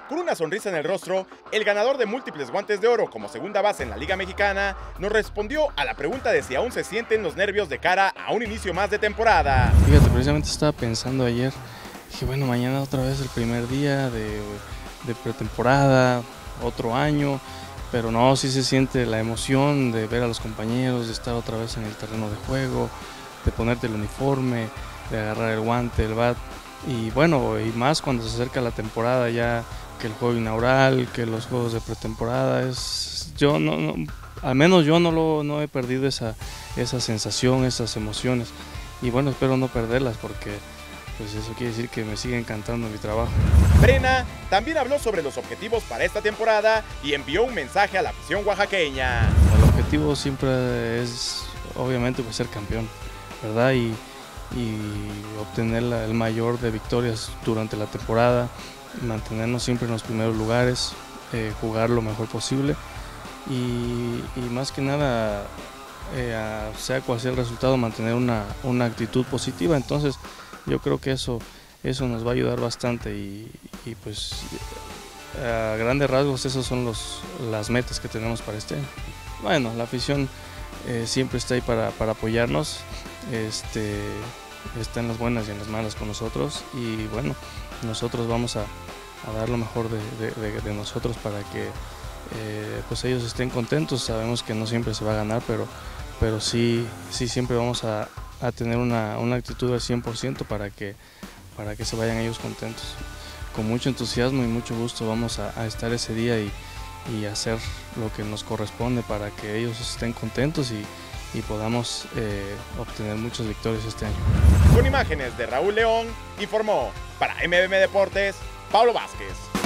Con una sonrisa en el rostro, el ganador de múltiples guantes de oro como segunda base en la Liga Mexicana nos respondió a la pregunta de si aún se sienten los nervios de cara a un inicio más de temporada. Fíjate, precisamente estaba pensando ayer, dije, bueno, mañana otra vez el primer día de pretemporada, otro año, pero no, sí se siente la emoción de ver a los compañeros, de estar otra vez en el terreno de juego, de ponerte el uniforme, de agarrar el guante, el bat, y bueno, y más cuando se acerca la temporada ya, que el juego inaugural, que los juegos de pretemporada, al menos yo no he perdido esa sensación, esas emociones, y bueno, espero no perderlas porque pues eso quiere decir que me sigue encantando mi trabajo. Brena también habló sobre los objetivos para esta temporada y envió un mensaje a la afición oaxaqueña. El objetivo siempre es, obviamente, pues ser campeón, ¿verdad? Y obtener el mayor de victorias durante la temporada, mantenernos siempre en los primeros lugares, jugar lo mejor posible y más que nada, sea cual sea el resultado, mantener una actitud positiva. Entonces yo creo que eso nos va a ayudar bastante y pues a grandes rasgos esas son las metas que tenemos para este año. Bueno, la afición siempre está ahí para apoyarnos, está en las buenas y en las malas con nosotros y bueno, nosotros vamos a dar lo mejor de nosotros para que pues ellos estén contentos. Sabemos que no siempre se va a ganar, pero sí siempre vamos a tener una actitud al 100% para que se vayan ellos contentos. Con mucho entusiasmo y mucho gusto vamos a estar ese día y hacer lo que nos corresponde para que ellos estén contentos y podamos obtener muchas victorias este año. Con imágenes de Raúl León, informó para MBM Deportes, Pablo Vázquez.